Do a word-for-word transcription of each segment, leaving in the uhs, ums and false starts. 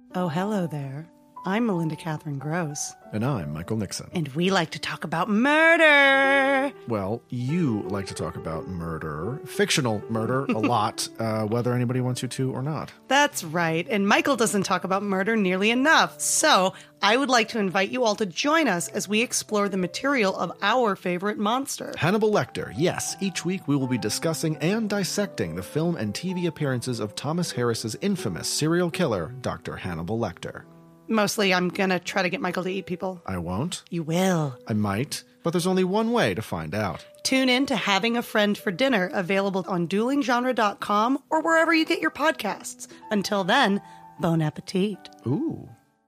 Oh, hello there. I'm Melinda Catherine Gross. And I'm Michael Nixon. And we like to talk about murder. Well, you like to talk about murder, fictional murder, a lot, uh, whether anybody wants you to or not. That's right. And Michael doesn't talk about murder nearly enough. So I would like to invite you all to join us as we explore the material of our favorite monster. Hannibal Lecter. Yes, each week we will be discussing and dissecting the film and T V appearances of Thomas Harris's infamous serial killer, Doctor Hannibal Lecter. Mostly, I'm going to try to get Michael to eat people. I won't. You will. I might, but there's only one way to find out. Tune in to Having a Friend for Dinner, available on dueling genre dot com or wherever you get your podcasts. Until then, bon appetit. Ooh.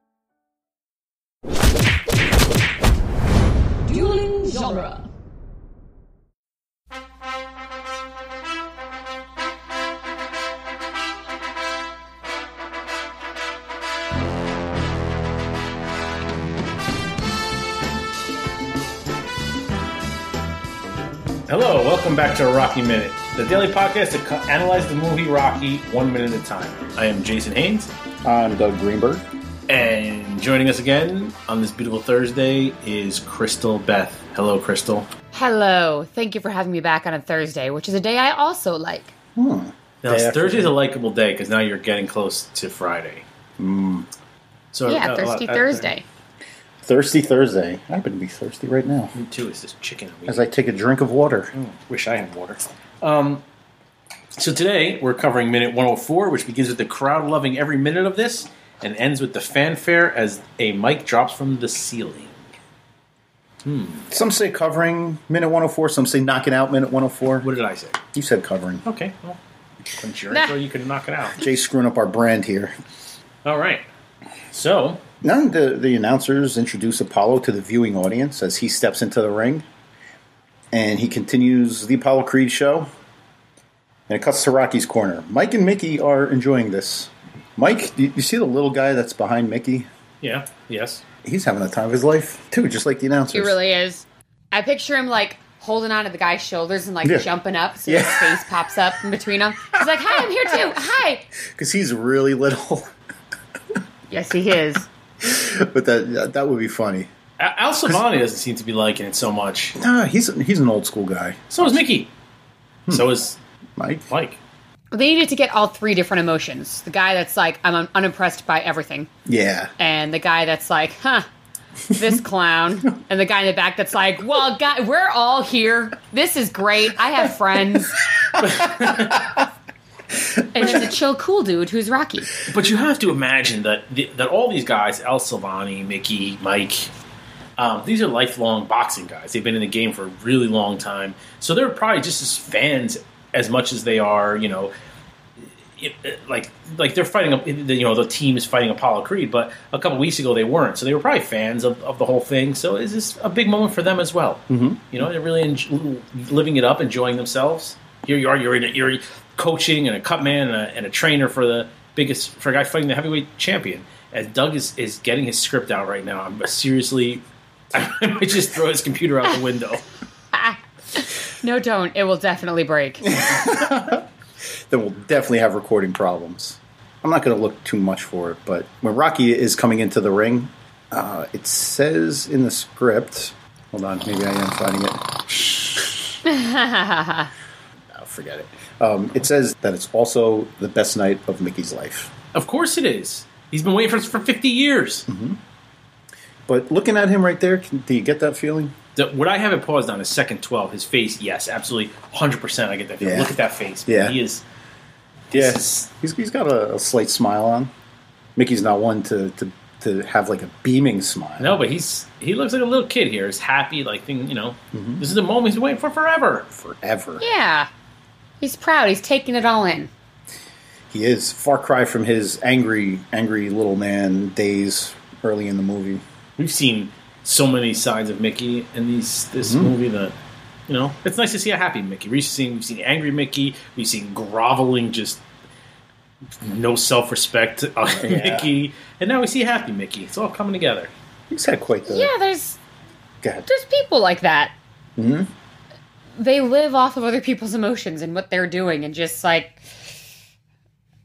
Dueling Genre. Hello, welcome back to Rocky Minute, the daily podcast that co- analyzes the movie Rocky one minute at a time. I am Jason Haynes. I'm Doug Greenberg. And joining us again on this beautiful Thursday is Crystal Beth. Hello, Crystal. Hello. Thank you for having me back on a Thursday, which is a day I also like. Hmm. Now, Thursday's a likable day because now you're getting close to Friday. Mm. So yeah, uh, Thirsty uh, Thursday. Thirsty Thursday. I happen to be thirsty right now. Me too. It's this chicken. As I take a drink of water. Mm, wish I had water. Um, so today we're covering minute one oh four, which begins with the crowd loving every minute of this and ends with the fanfare as a mic drops from the ceiling. Hmm. Some say covering minute one oh four. Some say knocking out minute one oh four. What did I say? You said covering. Okay. Well, couldn't your Nah. intro, you could knock it out. Jay's screwing up our brand here. All right. So, Now the, the announcers introduce Apollo to the viewing audience as he steps into the ring. And he continues the Apollo Creed show. And it cuts to Rocky's corner. Mike and Mickey are enjoying this. Mike, do you, you see the little guy that's behind Mickey? yeah, yes. He's having the time of his life, too, just like the announcers. He really is. I picture him, like, holding onto the guy's shoulders and, like, Yeah. jumping up so Yeah. his face pops up in between them. He's like, hi, I'm here too. Hi. Because he's really little. Yes, he is. But that that would be funny. Al Al Silvani doesn't seem to be liking it so much. Nah, he's he's an old school guy. So is Mickey. So is Mike? Mike. They needed to get all three different emotions. The guy that's like, I'm un- unimpressed by everything. Yeah. And the guy that's like, huh, this clown. And the guy in the back that's like, well, guy, we're all here. This is great. I have friends. And there's a chill, cool dude who's Rocky. But you have to imagine that the, that all these guys, Al Silvani, Mickey, Mike, um, these are lifelong boxing guys. They've been in the game for a really long time. So they're probably just as fans as much as they are, you know, it, it, like like they're fighting, a, you know, the team is fighting Apollo Creed, but a couple weeks ago they weren't. So they were probably fans of, of the whole thing. So it's just a big moment for them as well. Mm-hmm. You know, they're really enj- living it up, enjoying themselves. Here you are, you're in a, you're coaching and a cut man and a, and a trainer for the biggest, for a guy fighting the heavyweight champion. As Doug is, is getting his script out right now, I'm seriously, I might just throw his computer out the window. No, don't. It will definitely break. Then we'll definitely have recording problems. I'm not going to look too much for it, but when Rocky is coming into the ring, uh, it says in the script. Hold on, maybe I am finding it. Oh, forget it. Um, it says that it's also the best night of Mickey's life. Of course it is. He's been waiting for this for fifty years. Mm-hmm. But looking at him right there, can, do you get that feeling? The, what I have it paused on is second twelve. His face, yes, absolutely, one hundred percent I get that feeling. Yeah. Look at that face. Yeah. He is... Yes, yeah. he's he's got a, a slight smile on. Mickey's not one to, to, to have like a beaming smile. No, but he's he looks like a little kid here. He's happy, like, you know, Mm-hmm. this is the moment he's been waiting for forever. Forever. Yeah. He's proud. He's taking it all in. He is. Far cry from his angry, angry little man days early in the movie. We've seen so many sides of Mickey in these this Mm-hmm. movie that, you know, it's nice to see a happy Mickey. We've seen we've seen angry Mickey. We've seen groveling, just no self-respect uh, Yeah. Mickey, and now we see a happy Mickey. It's all coming together. He's had quite the... Yeah, there's Go ahead. there's people like that. Mm-hmm. They live off of other people's emotions and what they're doing, and just like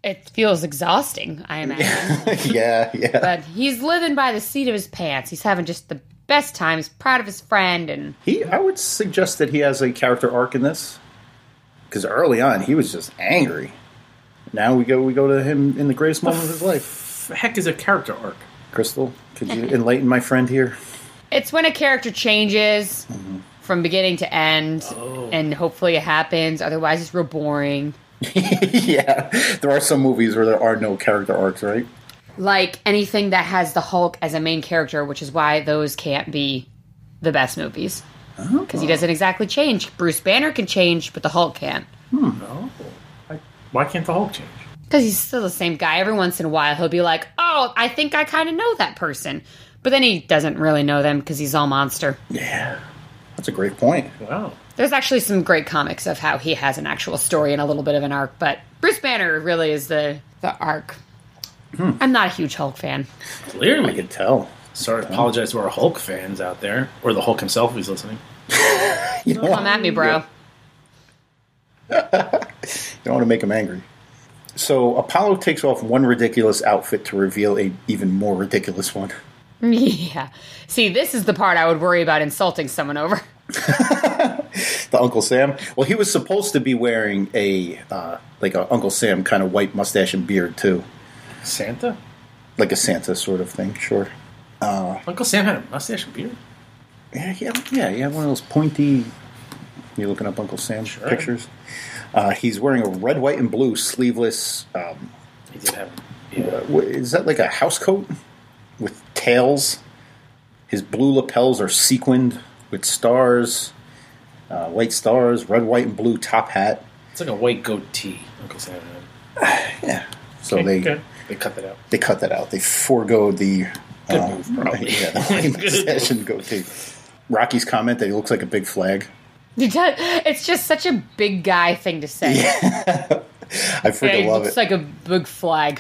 It feels exhausting, I imagine. yeah, yeah. But he's living by the seat of his pants. He's having just the best time. He's proud of his friend, and He, I would suggest that he has a character arc in this, because early on he was just angry. Now we go, we go to him in the greatest moment of his life. The heck is a character arc? Crystal, could you enlighten my friend here? it's when a character changes mm-hmm. from beginning to end, oh. and hopefully it happens. Otherwise, it's real boring. Yeah, there are some movies where there are no character arcs, right? Like anything that has the Hulk as a main character, which is why those can't be the best movies. Because oh. he doesn't exactly change. Bruce Banner can change, but the Hulk can't. Hmm. No. I, why can't the Hulk change? Because he's still the same guy. Every once in a while, he'll be like, oh, I think I kind of know that person. But then he doesn't really know them because he's all monster. Yeah. That's a great point. Wow. There's actually some great comics of how he has an actual story and a little bit of an arc, but Bruce Banner really is the, the arc. Hmm. I'm not a huge Hulk fan. Clearly. I can tell. Sorry to apologize to our Hulk fans out there, or the Hulk himself if he's listening. You don't come at me, bro. You don't want to make him angry. So Apollo takes off one ridiculous outfit to reveal a even more ridiculous one. Yeah. See, this is the part I would worry about insulting someone over. The Uncle Sam. Well, he was supposed to be wearing a uh, like a Uncle Sam kind of white mustache and beard too. Santa? Like a Santa sort of thing, sure. Uh, Uncle Sam had a mustache and beard? Yeah, yeah, yeah. He had one of those pointy. You're looking up Uncle Sam sure. pictures. Uh, he's wearing a red, white, and blue sleeveless. Um, he did have. Yeah. Uh, is that like a house coat with tails? His blue lapels are sequined with stars, uh, white stars, red, white, and blue top hat. It's like a white goatee, Uncle Sam had. Yeah. So okay, they okay. they cut that out. They cut that out. They forgoed the good uh, move, probably. Yeah, the white mustache and goatee. Rocky's comment that he looks like a big flag. It's just such a big guy thing to say. Yeah. I freaking yeah, love looks it. like a big flag.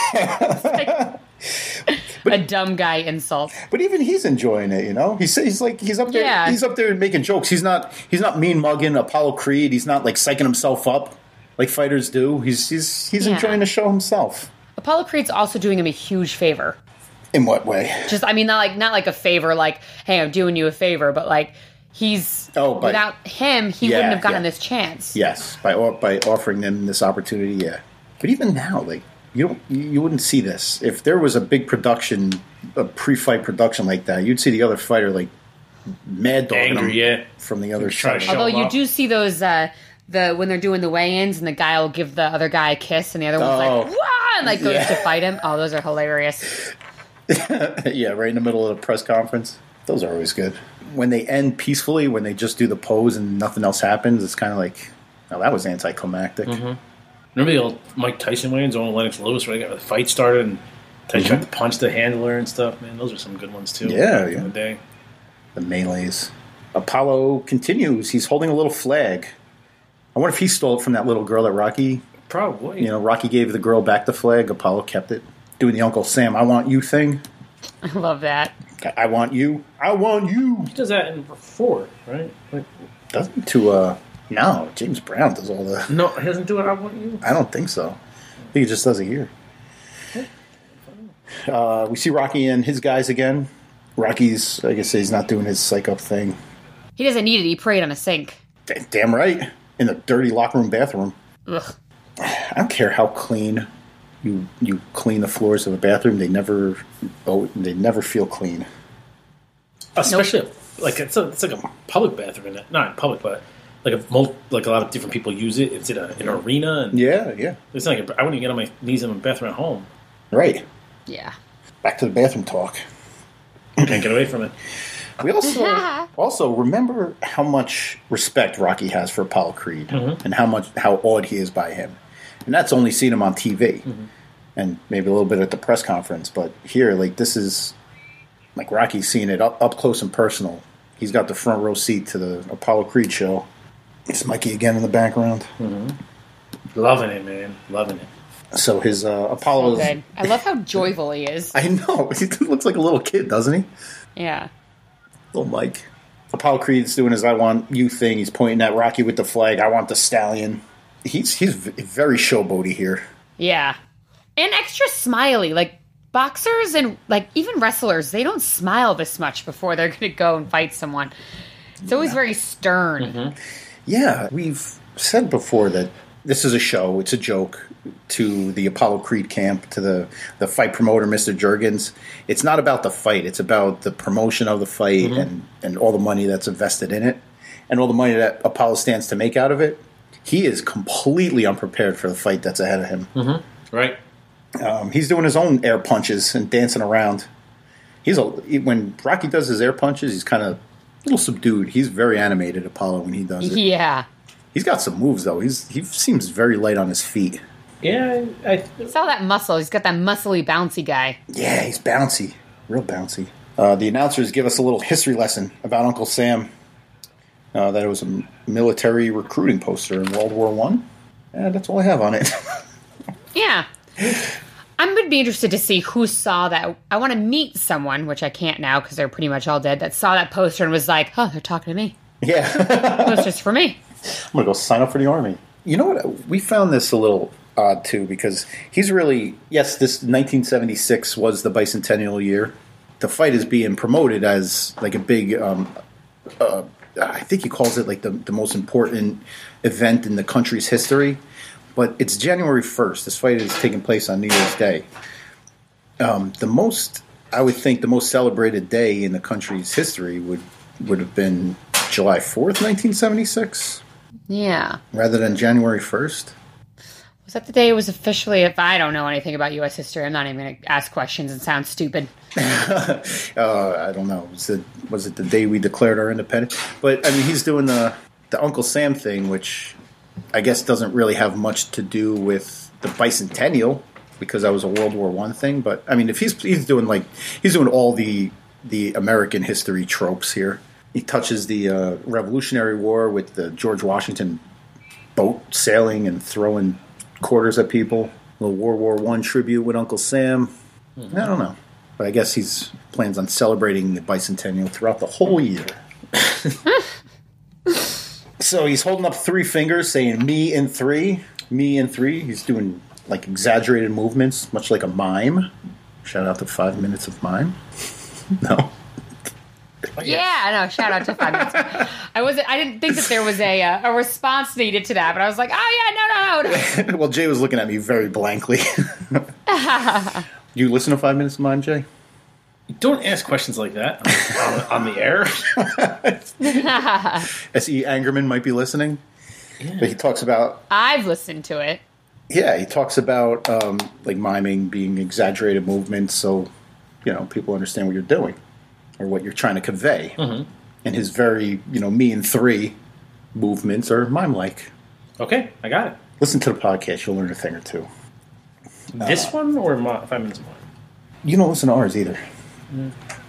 Like but, a dumb guy insult. But even he's enjoying it, you know. He's he's like he's up there. Yeah. He's up there making jokes. He's not he's not mean mugging Apollo Creed. He's not like psyching himself up like fighters do. He's he's he's yeah. enjoying the show himself. Apollo Creed's also doing him a huge favor. In what way? Just I mean, not like not like a favor, like hey, I'm doing you a favor, but like. He's oh, by, without him, he yeah, wouldn't have gotten yeah. this chance. Yes, by by offering them this opportunity, yeah. But even now, like you don't, you wouldn't see this if there was a big production, a pre-fight production like that. You'd see the other fighter like mad dogging him yeah. from the other Try side. Although you up. do see those uh, the when they're doing the weigh-ins and the guy will give the other guy a kiss and the other one's oh. like wah and like goes yeah. to fight him. Oh, those are hilarious. Yeah, right in the middle of the press conference. Those are always good. When they end peacefully, when they just do the pose and nothing else happens, it's kind of like, oh, that was anticlimactic. Mm-hmm. Remember the old Mike Tyson weigh-ins on Lennox Lewis where they got the fight started and Tyson mm-hmm. tried to punch the handler and stuff? Man, those are some good ones too. Yeah, yeah. The day. The melees. Apollo continues. He's holding a little flag. I wonder if he stole it from that little girl that Rocky... Probably. You know, Rocky gave the girl back the flag. Apollo kept it. Doing the Uncle Sam, I want you thing. I love that. I want you. I want you. He does that in four, right? Like, doesn't to, uh... No, James Brown does all the... No, he doesn't do it, I want you? I don't think so. I think he just does it here. Uh, we see Rocky and his guys again. Rocky's, like I say, he's not doing his psych-up thing. He doesn't need it. He prayed on a sink. D- damn right. In the dirty locker room bathroom. Ugh. I don't care how clean you you clean the floors of a bathroom. They never oh, they never feel clean. Especially, nope. like, it's, a, it's like a public bathroom. Not public, but like a like a lot of different people use it. It's in a, an arena. And yeah, yeah. It's like a, I wouldn't get on my knees in a bathroom at home. Right. Yeah. Back to the bathroom talk. Can't get away from it. We also also remember how much respect Rocky has for Apollo Creed, mm-hmm. and how much how awed he is by him, and that's only seen him on T V, mm-hmm. and maybe a little bit at the press conference. But here, like this is like Rocky's seeing it up up close and personal. He's got the front row seat to the Apollo Creed show. It's Mikey again in the background, mm-hmm. loving it, man, loving it. So his uh, Apollo's. So good. I love how joyful he is. I know he looks like a little kid, doesn't he? Yeah. Little Mike. Apollo Creed's doing his I want you thing. He's pointing at Rocky with the flag. I want the stallion. He's he's very showboaty here. Yeah. And extra smiley. Like, boxers and, like, even wrestlers, they don't smile this much before they're going to go and fight someone. It's always yeah. very stern. Mm-hmm. Yeah, we've said before that this is a show. It's a joke to the Apollo Creed camp, to the, the fight promoter, Mister Juergens. It's not about the fight. It's about the promotion of the fight mm-hmm. and, and all the money that's invested in it and all the money that Apollo stands to make out of it. He is completely unprepared for the fight that's ahead of him. Mm-hmm. Right. Um, he's doing his own air punches and dancing around. He's a, when Rocky does his air punches, he's kind of a little subdued. He's very animated, Apollo, when he does it. Yeah. He's got some moves, though. He's He seems very light on his feet. Yeah. I, it's all that muscle. He's got that muscly, bouncy guy. Yeah, he's bouncy. Real bouncy. Uh, the announcers give us a little history lesson about Uncle Sam. Uh, that it was a military recruiting poster in World War One. Yeah, that's all I have on it. Yeah. I'm going to be interested to see who saw that. I want to meet someone, which I can't now because they're pretty much all dead, that saw that poster and was like, oh, they're talking to me. Yeah. Poster's for me. I'm going to go sign up for the Army. You know what? We found this a little odd, too, because he's really, yes, this nineteen seventy-six was the bicentennial year. The fight is being promoted as like a big, um, uh, I think he calls it like the, the most important event in the country's history. But it's January first. This fight is taking place on New Year's Day. Um, the most, I would think, the most celebrated day in the country's history would would have been July fourth, nineteen seventy-six. Yeah. Rather than January first. Was that the day it was officially, if I don't know anything about U S history, I'm not even going to ask questions and sound stupid. uh, I don't know. Was it, was it the day we declared our independence? But, I mean, he's doing the, the Uncle Sam thing, which I guess doesn't really have much to do with the bicentennial because that was a World War One thing. But, I mean, if he's he's doing, like, he's doing all the the American history tropes here. He touches the uh, Revolutionary War with the George Washington boat sailing and throwing quarters at people. A little World War One tribute with Uncle Sam. Mm-hmm. I don't know. But I guess he's plans on celebrating the bicentennial throughout the whole year. So he's holding up three fingers saying, me in three. Me in three. He's doing, like, exaggerated movements, much like a mime. Shout out to Five Minutes of Mime. No? Yeah, no, shout out to Five Minutes. I wasn't. I didn't think that there was a uh, a response needed to that, but I was like, oh yeah, no, no, no. Well, Jay was looking at me very blankly. You listen to Five Minutes of Mime, Jay? Don't ask questions like that on, on the air. S E. Angerman might be listening, yeah. But he talks about. I've listened to it. Yeah, he talks about um, like miming being exaggerated movements, so you know people understand what you're doing. Or what you're trying to convey. Mm-hmm. And his very, you know, me in three movements are mime-like. Okay, I got it. Listen to the podcast. You'll learn a thing or two. This uh, one or my, Five Minutes of Mine? You don't listen to ours either. Mm.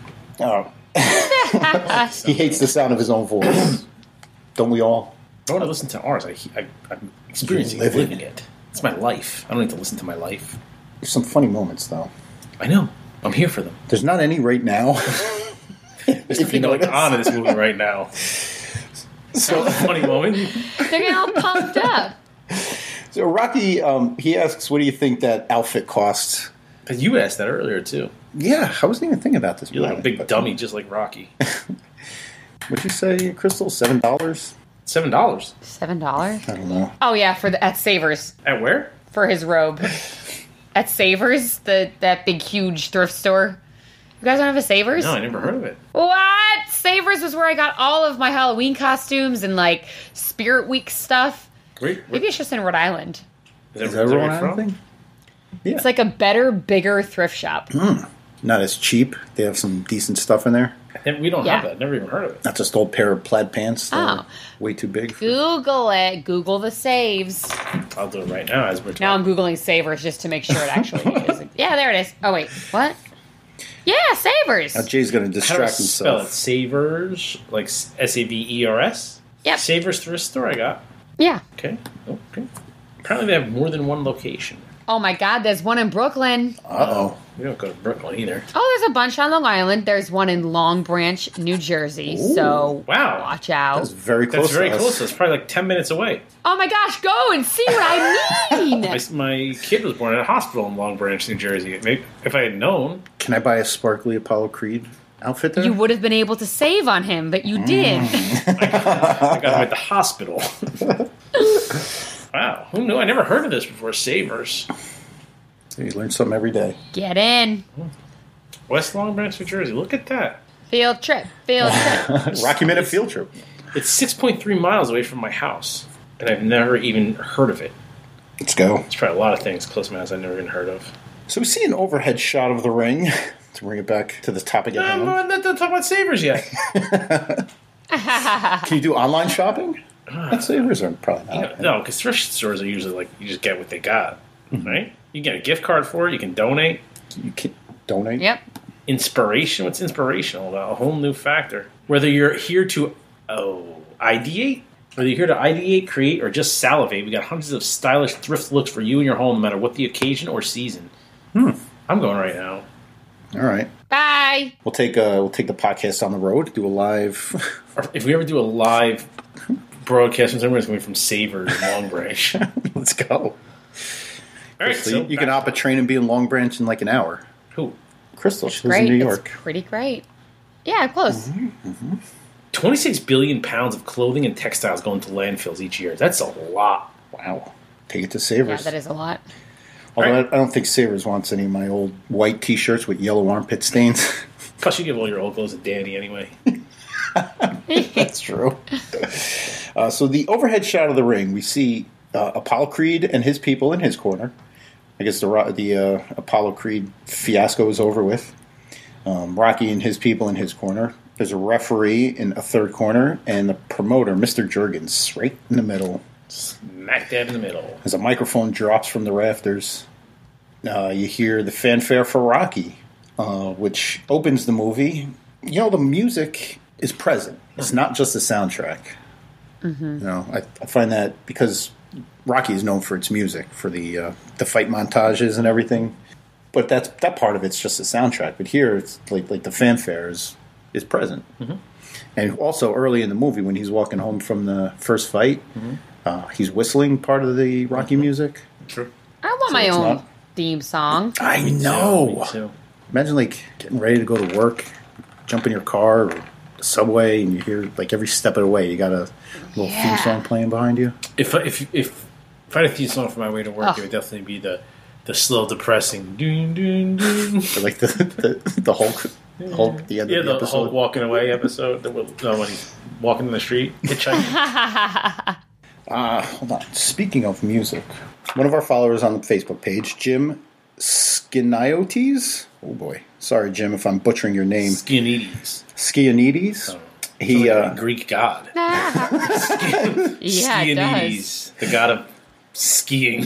Oh. He hates the sound of his own voice. Don't we all? I want to listen to ours. I, I, I'm experiencing it, living it. It's my life. I don't need to listen to my life. There's some funny moments, though. I know. I'm here for them. There's not any right now. There's nothing going on in this movie right now. So a funny moment. They're getting all pumped up. So Rocky, um, he asks, "What do you think that outfit costs?" Because you asked that earlier too. Yeah, I wasn't even thinking about this. You're like a big but, dummy, just like Rocky. What'd you say, Crystal? Seven dollars. Seven dollars. Seven dollars. I don't know. Oh yeah, for the, at Savers. At where? For his robe. At Savers, the that big huge thrift store. You guys don't have a Savers? No, I never heard of it. What? Savers was where I got all of my Halloween costumes and, like, Spirit Week stuff. Wait, wait. Maybe it's just in Rhode Island. Is that, is that Rhode Island thing? Yeah. It's like a better, bigger thrift shop. Mm. Not as cheap. They have some decent stuff in there. We don't yeah. have that. Never even heard of it. Not just old pair of plaid pants. Oh. Way too big. For... Google it. Google the saves. I'll do it right now as we're talking. Now I'm Googling Savers just to make sure it actually is. Yeah, there it is. Oh, wait. What? Yeah, Savers. Now Jay's going to distract How do I himself. Spell it? Savers, like S A V E R S? Yep. Savers thrift store I got. Yeah. Okay. Okay. Apparently they have more than one location. Oh my God, there's one in Brooklyn. Uh-oh. We don't go to Brooklyn either. Oh, there's a bunch on Long Island. There's one in Long Branch, New Jersey. Ooh, so wow. watch out. That's very close That's very to us. close. That's probably like ten minutes away. Oh my gosh, go and see what I mean. My, my kid was born in a hospital in Long Branch, New Jersey. Maybe, if I had known. Can I buy a sparkly Apollo Creed outfit there? You would have been able to save on him, but you didn't. I got him at the hospital. Wow. Who knew? I never heard of this before. Savers. You learn something every day. Get in. West Long Branch, New Jersey. Look at that. Field trip. Field trip. Rocky Minute field trip. It's six point three miles away from my house, and I've never even heard of it. Let's go. There's probably a lot of things close to my house I've never even heard of. So we see an overhead shot of the ring to bring it back to the topic at No, hand. I'm not talking about Savers yet. Can you do online shopping? At Savers or probably not. You know, no, because thrift stores are usually like, you just get what they got, mm-hmm. right? You get a gift card for it. You can donate. You can donate. Yep. Inspiration. What's inspirational about a whole new factor? Whether you're here to oh ideate, whether you're here to ideate, create, or just salivate, we got hundreds of stylish thrift looks for you and your home, no matter what the occasion or season. Hmm. I'm going right now. All right. Bye. We'll take uh we'll take the podcast on the road. Do a live. If we ever do a live broadcast from somewhere, it's going to be from Savers in Long Branch. Let's go. All right, So so you, you can hop a train and be in Long Branch in like an hour. Who? Crystal. She lives Great. in New York. It's pretty great. Yeah, close. Mm-hmm. Mm-hmm. twenty-six billion pounds of clothing and textiles go into landfills each year. That's a lot. Wow. Take it to Yeah, Savers. that is a lot. Although Right. I, I don't think Savers wants any of my old white T-shirts with yellow armpit stains. Plus, you give all your old clothes to Danny anyway. That's true. Uh, so the overhead shot of the ring, we see uh, Apollo Creed and his people in his corner. I guess the the uh, Apollo Creed fiasco is over with. Um, Rocky and his people in his corner. There's a referee in a third corner, and the promoter, Mister Juergens, right in the middle. Smack dab in the middle. As a microphone drops from the rafters, uh, you hear the fanfare for Rocky, uh, which opens the movie. You know, the music is present. It's not just the soundtrack. Mm-hmm. You know, I, I find that because Rocky is known for its music, for the uh, the fight montages and everything. But that's that part of it's just the soundtrack. But here, it's like like the fanfare is, is present. Mm-hmm. And also early in the movie, when he's walking home from the first fight, mm-hmm. uh, he's whistling part of the Rocky mm-hmm. music. True. I want So my it's own not- theme song. I know. Me too. Imagine like getting ready to go to work, jump in your car or the subway, and you hear like every step of the way, you got a little Yeah. theme song playing behind you. If if if if I had a theme song for my way to work, Oh. it would definitely be the the slow, depressing doon doon doon. Or like the the, the Hulk, Hulk at the end Yeah, of the, the, episode. Hulk walking away episode. The, no, when he's walking in the street, hitchhiking. Uh, hold on. Speaking of music, one of our followers on the Facebook page, Jim Skiniotes. Oh boy, sorry Jim if I'm butchering your name. Skianides. Skianides. Oh. He Like uh, a Greek god. Yeah, it does. Skianides, the god of skiing,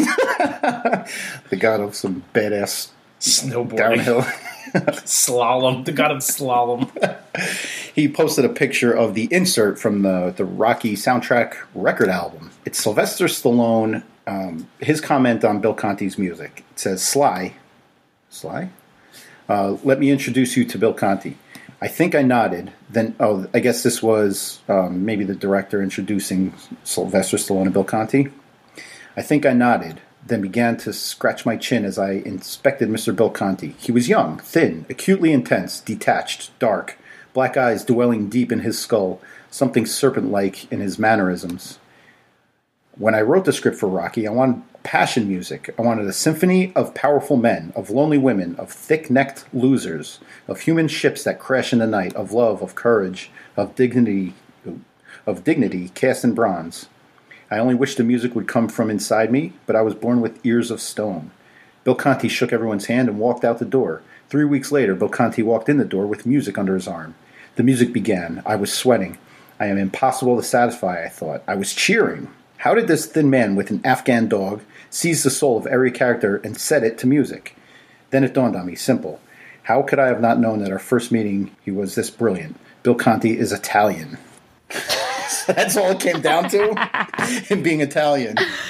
the god of some badass snowboarding, downhill. slalom, the god of slalom. He posted a picture of the insert from the, the Rocky soundtrack record album. It's Sylvester Stallone, um, his comment on Bill Conti's music. It says, Sly, Sly? Uh, let me introduce you to Bill Conti. I think I nodded. Then, oh, I guess this was um, maybe the director introducing Sylvester Stallone and Bill Conti. I think I nodded, then began to scratch my chin as I inspected Mister Bill Conti. He was young, thin, acutely intense, detached, dark, black eyes dwelling deep in his skull, something serpent-like in his mannerisms. When I wrote the script for Rocky, I wanted passion music. I wanted a symphony of powerful men, of lonely women, of thick-necked losers, of human ships that crash in the night, of love, of courage, of dignity, of dignity cast in bronze. I only wished the music would come from inside me, but I was born with ears of stone. Bill Conti shook everyone's hand and walked out the door. Three weeks later, Bill Conti walked in the door with music under his arm. The music began. I was sweating. I am impossible to satisfy, I thought. I was cheering. How did this thin man with an Afghan dog seize the soul of every character and set it to music? Then it dawned on me, simple. How could I have not known that our first meeting he was this brilliant? Bill Conti is Italian. That's all it came down to? Him being Italian.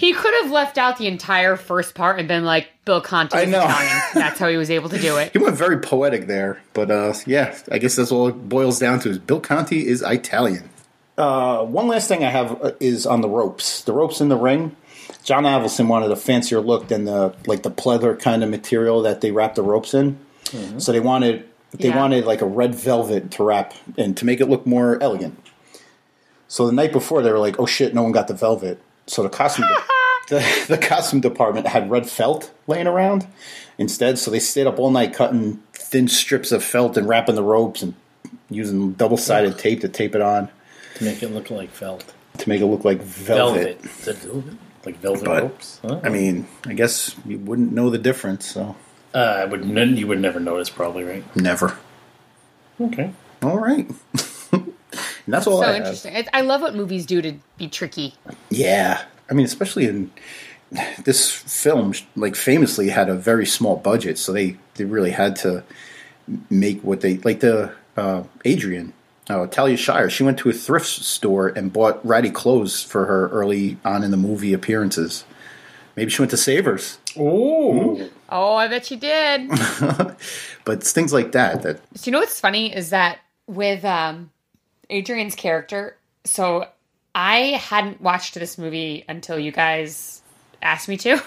He could have left out the entire first part and been like, Bill Conti is Italian. That's how he was able to do it. He went very poetic there. But, uh, yeah, I guess that's all it boils down to is Bill Conti is Italian. Uh, one last thing I have is on the ropes. The ropes in the ring. John Avildsen wanted a fancier look than the like the pleather kind of material that they wrap the ropes in. Mm-hmm. So they wanted they yeah. wanted like a red velvet to wrap and to make it look more elegant. So the night before, they were like, "Oh shit, no one got the velvet." So the costume de- the, the costume department had red felt laying around instead. So they stayed up all night cutting thin strips of felt and wrapping the ropes and using double sided tape to tape it on to make it look like felt. To make it look like velvet, velvet. like velvet but, ropes. Oh. I mean, I guess you wouldn't know the difference. So uh, I would. You would never notice, probably, right? Never. Okay. All right. And that's all so I interesting. have. I love what movies do to be tricky. Yeah. I mean, especially in this film, like famously had a very small budget, so they, they really had to make what they like. The uh, Adrian, uh, Talia Shire, she went to a thrift store and bought ratty clothes for her early on in the movie appearances. Maybe she went to Savers. Oh, oh, I bet she did. But it's things like that that. So you know what's funny is that with um, Adrian's character, so I hadn't watched this movie until you guys asked me to.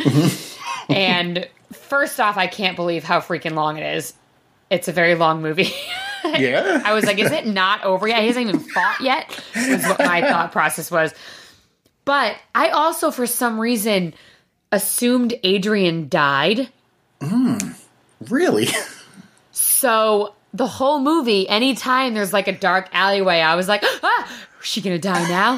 And first off, I can't believe how freaking long it is. It's a very long movie. Yeah. I was like, is it not over yet? He hasn't even fought yet, was what my thought process was. But I also, for some reason, assumed Adrian died. Mm, really? So the whole movie, anytime there's like a dark alleyway, I was like, ah, is she going to die now?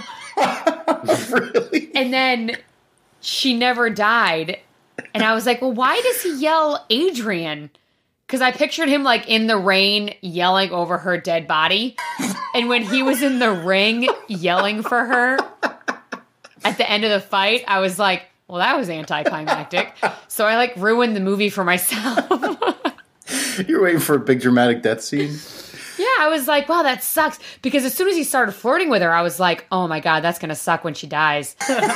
Really? And then she never died. And I was like, well, why does he yell Adrian? Because I pictured him like in the rain yelling over her dead body. And when he was in the ring yelling for her at the end of the fight, I was like, well, that was anticlimactic. So I like ruined the movie for myself. You're waiting for a big dramatic death scene? Yeah, I was like, wow, that sucks. Because as soon as he started flirting with her, I was like, oh my God, that's going to suck when she dies.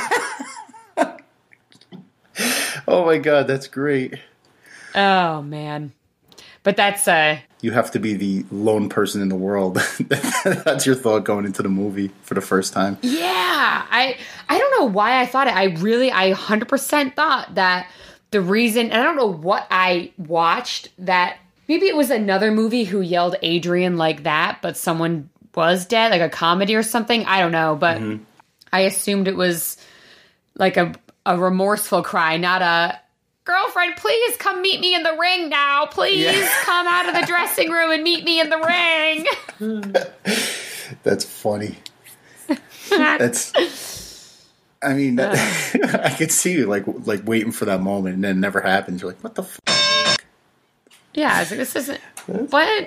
Oh my God, that's great. Oh, man. But that's... uh You have to be the lone person in the world. That's your thought going into the movie for the first time. Yeah. I I don't know why I thought it. I really, I one hundred percent thought that the reason... And I don't know what I watched that... Maybe it was another movie who yelled Adrian like that, but someone was dead, like a comedy or something. I don't know, but mm-hmm. I assumed it was like a, a remorseful cry, not a, girlfriend, please come meet me in the ring now. Please yeah. come out of the dressing room and meet me in the ring. That's funny. That's... I mean, that, I could see you like like waiting for that moment, and then it never happens. You're like, what the f***? Yeah, I was like, this isn't... What?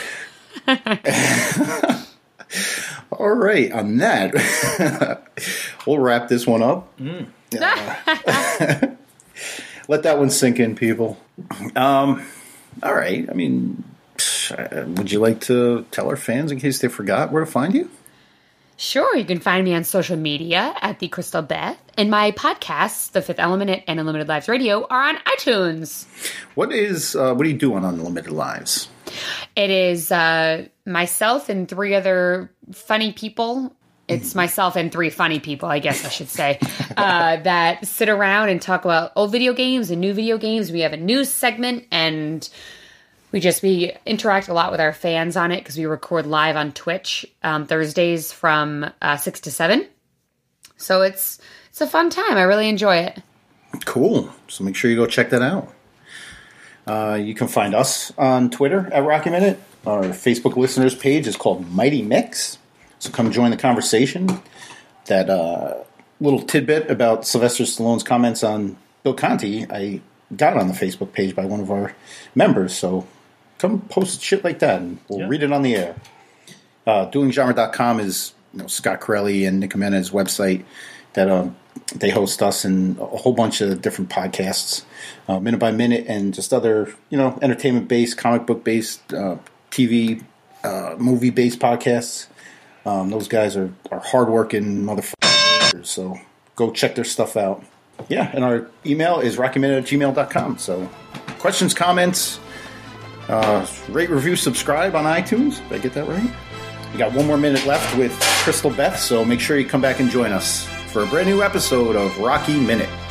All right, on that, we'll wrap this one up. Mm. Uh, let that one sink in, people. Um, all right, I mean, would you like to tell our fans, in case they forgot, where to find you? Sure, you can find me on social media at The Crystal Beth, and my podcasts, The Fifth Element and Unlimited Lives Radio, are on iTunes. What is uh, what do you do on Unlimited Lives? It is uh, myself and three other funny people. It's myself and three funny people, I guess I should say, uh, that sit around and talk about old video games and new video games. We have a news segment, and we just we interact a lot with our fans on it because we record live on Twitch um, Thursdays from uh, six to seven. So it's it's a fun time. I really enjoy it. Cool. So make sure you go check that out. Uh, you can find us on Twitter at Rocky Minute. Our Facebook listeners page is called Mighty Mix. So come join the conversation. That uh, little tidbit about Sylvester Stallone's comments on Bill Conti, I got it on the Facebook page by one of our members. So come post shit like that, and we'll yeah. read it on the air. Uh, Dueling Genre dot com is you know, Scott Corelli and Nick Jimenez's website that um, they host us and a whole bunch of different podcasts, uh, minute by minute, and just other you know entertainment-based, comic book-based, uh, T V, uh, movie-based podcasts. Um, those guys are, are hardworking motherfuckers, so go check their stuff out. Yeah, and our email is rocky minute at gmail dot com. So questions, comments, uh, rate, review, subscribe on iTunes. Did I get that right? We got one more minute left with Crystal Beth, so make sure you come back and join us for a brand new episode of Rocky Minute.